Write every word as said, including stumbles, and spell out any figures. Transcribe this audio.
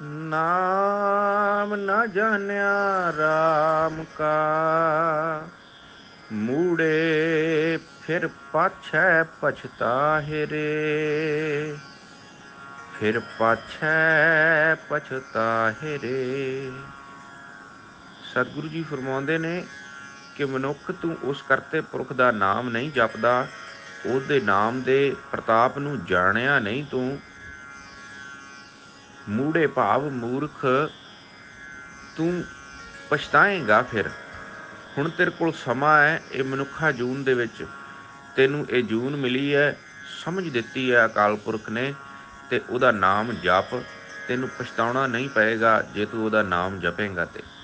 ਨਾਮ ਨਾ ਜਾਣਿਆ ਰਾਮ ਕਾ, ਮੂੜੇ ਫਿਰ ਪਾਛੈ ਪਛਤਾਹੇ ਰੇ, ਫਿਰ ਪਾਛੈ ਪਛਤਾਹੇ ਰੇ। ਸਤਿਗੁਰੂ ਜੀ ਫਰਮਾਉਂਦੇ ਨੇ ਕਿ ਮਨੁੱਖ ਤੂੰ ਉਸ ਕਰਤੇ ਪੁਰਖ ਦਾ ਨਾਮ ਨਹੀਂ ਜਪਦਾ, ਉਹਦੇ ਨਾਮ ਦੇ ਪ੍ਰਤਾਪ ਨੂੰ ਜਾਣਿਆ ਨਹੀਂ ਤੂੰ, ਮੂੜੇ ਭਾਵ ਮੂਰਖ, ਤੂੰ ਪਛਤਾਏਂਗਾ। ਫਿਰ ਹੁਣ ਤੇਰੇ ਕੋਲ ਸਮਾਂ ਹੈ, ਇਹ ਮਨੁੱਖਾ ਜੂਨ ਦੇ ਵਿੱਚ ਤੈਨੂੰ ਇਹ ਜੂਨ ਮਿਲੀ ਹੈ, ਸਮਝ ਦਿੱਤੀ ਹੈ ਅਕਾਲ ਪੁਰਖ ਨੇ, ਤੇ ਉਹਦਾ ਨਾਮ ਜਪ, ਤੈਨੂੰ ਪਛਤਾਉਣਾ ਨਹੀਂ ਪਏਗਾ ਜੇ ਤੂੰ ਉਹਦਾ ਨਾਮ ਜਪੇਂਗਾ ਤੇ।